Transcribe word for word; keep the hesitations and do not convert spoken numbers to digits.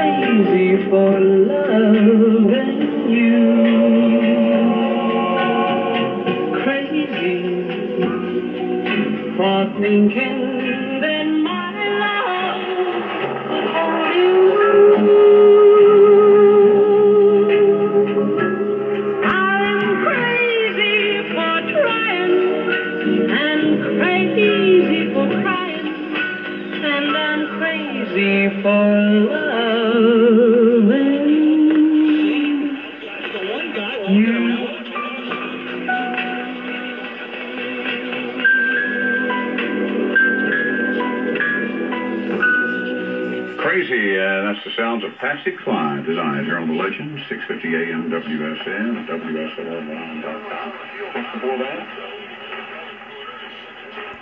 crazy for loving you. Crazy for thinking that my love would hold you. I'm crazy for trying and crazy for crying, and I'm crazy for loving you. Crazy, uh, that's the sounds of Patsy Cline, designed here on the Legend, six fifty A M W S N, W S L online dot com. Just before that,